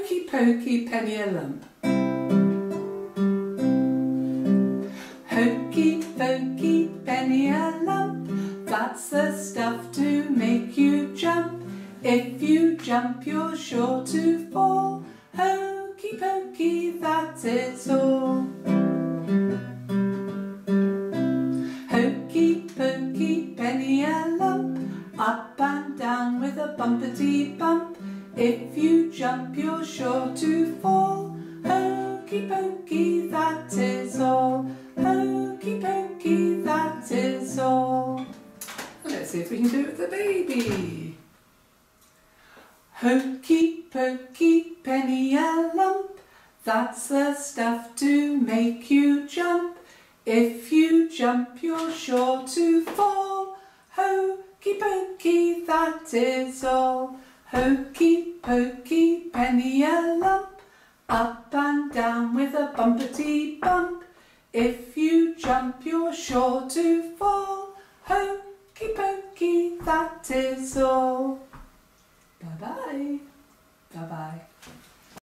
Hokey pokey, penny a lump. Hokey pokey, penny a lump. That's the stuff to make you jump. If you jump, you're sure to fall. Hokey pokey, that is all. Hokey pokey, penny a lump. Up and down with a bumpity-bump. If you jump, you're sure to fall. Hokey pokey, that is all. Hokey pokey, that is all. Let's see if we can do it with the baby. Hokey pokey, penny a lump. That's the stuff to make you jump. If you jump, you're sure to fall. Hokey pokey, that is all. Hokey pokey, penny a lump. Up and down with a bumpity-bump. If you jump, you're sure to fall. Hokey pokey, that is all. Bye-bye. Bye-bye.